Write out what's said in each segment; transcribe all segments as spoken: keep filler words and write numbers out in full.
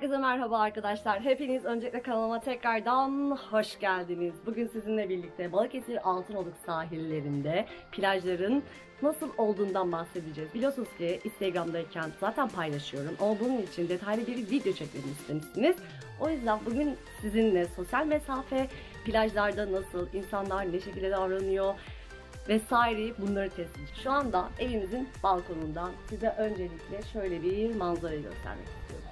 Herkese merhaba arkadaşlar. Hepiniz öncelikle kanalıma tekrardan hoş geldiniz. Bugün sizinle birlikte Balıkesir Altınoluk sahillerinde plajların nasıl olduğundan bahsedeceğiz. Biliyorsunuz ki Instagram'dayken zaten paylaşıyorum ama bunun için detaylı bir video çekmemi istemişsiniz. O yüzden bugün sizinle sosyal mesafe, plajlarda nasıl, insanlar ne şekilde davranıyor vesaire bunları test edeceğiz. Şu anda evimizin balkonundan size öncelikle şöyle bir manzarayı göstermek istiyorum.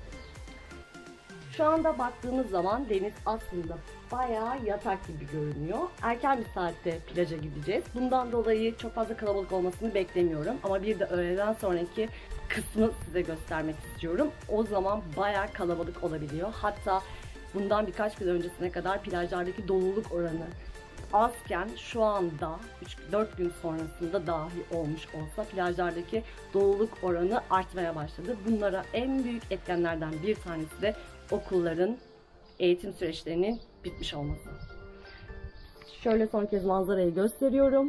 Şu anda baktığımız zaman deniz aslında bayağı yatak gibi görünüyor. Erken bir saatte plaja gideceğiz. Bundan dolayı çok fazla kalabalık olmasını beklemiyorum. Ama bir de öğleden sonraki kısmı size göstermek istiyorum. O zaman bayağı kalabalık olabiliyor. Hatta bundan birkaç gün öncesine kadar plajlardaki doluluk oranı azken şu anda üç dört gün sonrasında dahi olmuş olsa plajlardaki doluluk oranı artmaya başladı. Bunlara en büyük etkenlerden bir tanesi de okulların eğitim süreçlerinin bitmiş olması. Şöyle son kez manzarayı gösteriyorum.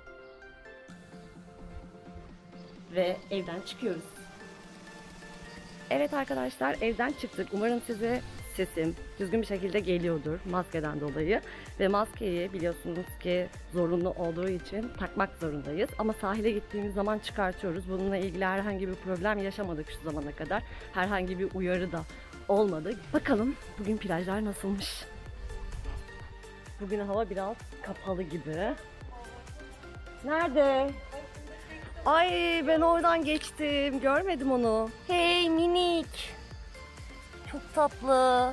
Ve evden çıkıyoruz. Evet arkadaşlar, evden çıktık. Umarım size sesim düzgün bir şekilde geliyordur maskeden dolayı. Ve maskeyi biliyorsunuz ki zorunlu olduğu için takmak zorundayız. Ama sahile gittiğimiz zaman çıkartıyoruz. Bununla ilgili herhangi bir problem yaşamadık şu zamana kadar. Herhangi bir uyarı da olmadı. Bakalım bugün plajlar nasılmış? Bugün hava biraz kapalı gibi. Nerede? Ay ben oradan geçtim. Görmedim onu. Hey minik. Çok tatlı.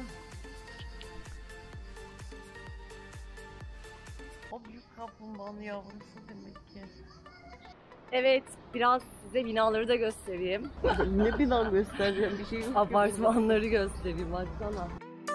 O büyük kaplumbağanın yavrusu demek ki. Evet, biraz size binaları da göstereyim. Ne bina göstereceğim, bir şey yok. Apartmanları göstereyim, baksana.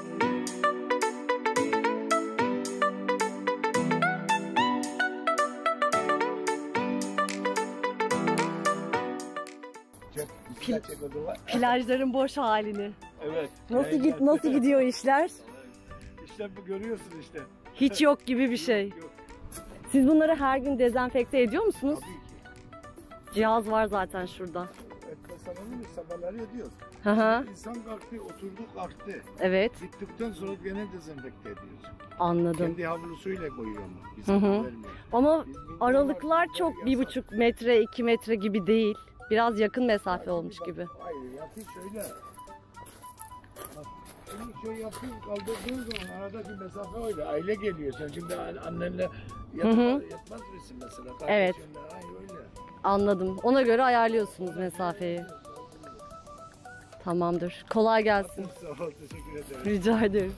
Pil plajların boş halini. Evet. Nasıl git nasıl gidiyor işler? İşte bu görüyorsun işte. Hiç yok gibi bir şey. Yok. Siz bunları her gün dezenfekte ediyor musunuz? Tabii ki. Cihaz var zaten şurada. Evet, sabahları, sabahları ediyoruz. Hı hı. İnsan kalktı, oturdu kalktı. Evet. Bittikten sonra gene dezenfekte ediyoruz. Anladım. Kendi havlusuyla koyuyor ama. Biz Hı hı. vermiyoruz. Ama Biz aralıklar milyonlar çok bir yasak. buçuk metre, iki metre gibi değil. Biraz yakın mesafe olmuş gibi. Hayır, yapayım şöyle. Bak, şimdi şöyle yapayım, kaldırdığın zaman aradaki mesafe öyle. Aile geliyor. Sen şimdi annenle yatma, Hı hı. yatmaz mısın mesela? Evet. Kardeşinle, ay öyle. Anladım. Ona göre ayarlıyorsunuz mesafeyi. Tamamdır. Kolay gelsin. Sağ ol, teşekkür ederim. Rica ederim.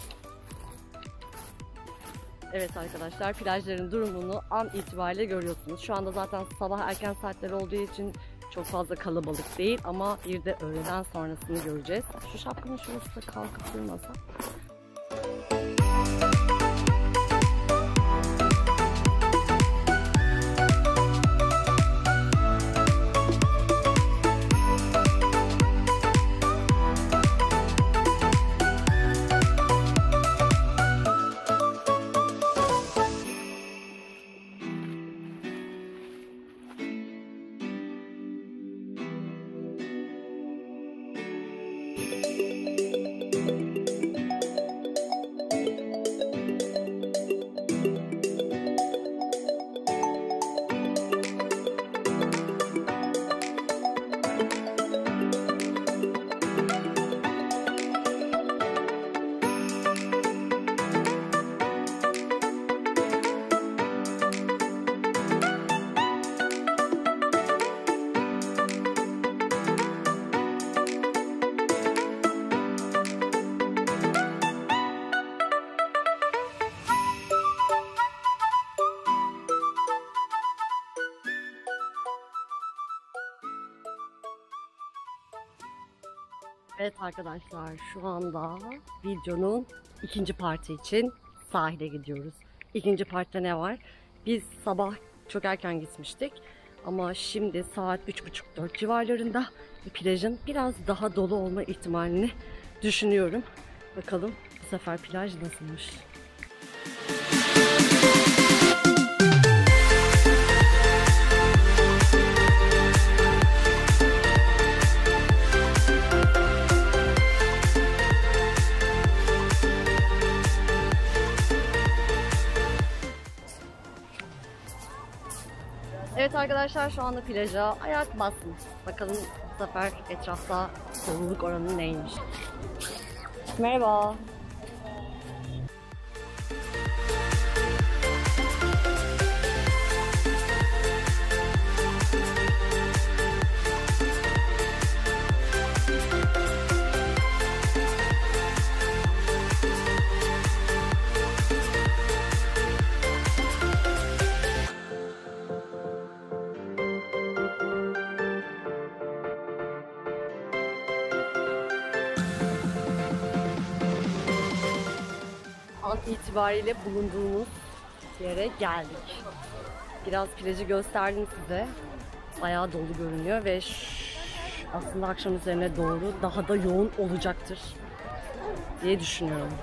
Evet arkadaşlar, plajların durumunu an itibariyle görüyorsunuz. Şu anda zaten sabah erken saatler olduğu için çok fazla kalabalık değil ama bir de öğleden sonrasını göreceğiz. Şu şapkanın şurası da kalkıp durmasa. Evet arkadaşlar, şu anda videonun ikinci parti için sahile gidiyoruz. İkinci partta ne var? Biz sabah çok erken gitmiştik ama şimdi saat üç buçuk dört civarlarında plajın biraz daha dolu olma ihtimalini düşünüyorum. Bakalım bu sefer plaj nasılmış? Evet arkadaşlar, şu anda plaja ayak bastım. Bakalım bu sefer etrafta doluluk oranı neymiş. Merhaba. An itibariyle bulunduğumuz yere geldik. Biraz plajı gösterdim size. Bayağı dolu görünüyor ve şş, aslında akşam üzerine doğru daha da yoğun olacaktır diye düşünüyorum.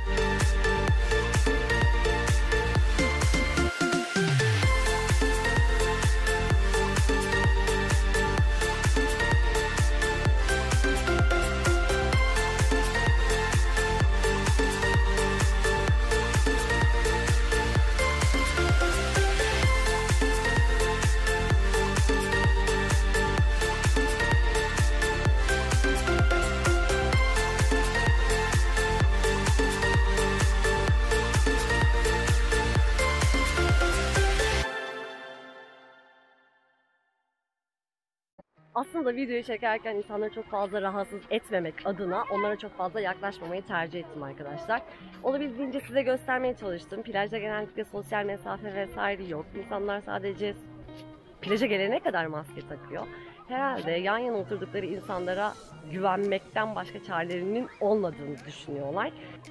Aslında videoyu çekerken insanları çok fazla rahatsız etmemek adına onlara çok fazla yaklaşmamayı tercih ettim arkadaşlar. Olabildiğince size göstermeye çalıştım. Plajda genellikle sosyal mesafe vesaire yok. İnsanlar sadece plaja gelene kadar maske takıyor. Herhalde yan yana oturdukları insanlara güvenmekten başka çarelerinin olmadığını düşünüyorlar.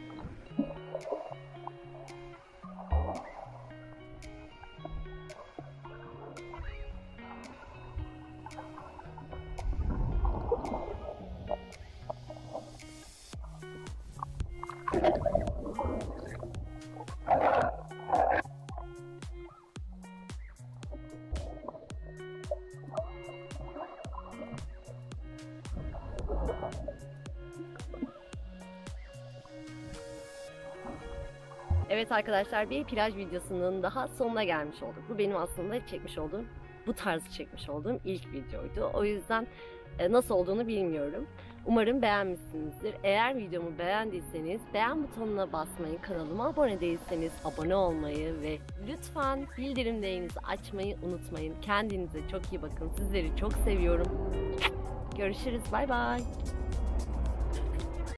Evet arkadaşlar, bir plaj videosunun daha sonuna gelmiş olduk. Bu benim aslında çekmiş olduğum, bu tarzı çekmiş olduğum ilk videoydu. O yüzden nasıl olduğunu bilmiyorum. Umarım beğenmişsinizdir. Eğer videomu beğendiyseniz beğen butonuna basmayı, kanalıma abone değilseniz abone olmayı ve lütfen bildirimlerinizi açmayı unutmayın. Kendinize çok iyi bakın. Sizleri çok seviyorum. Görüşürüz. Bay bay.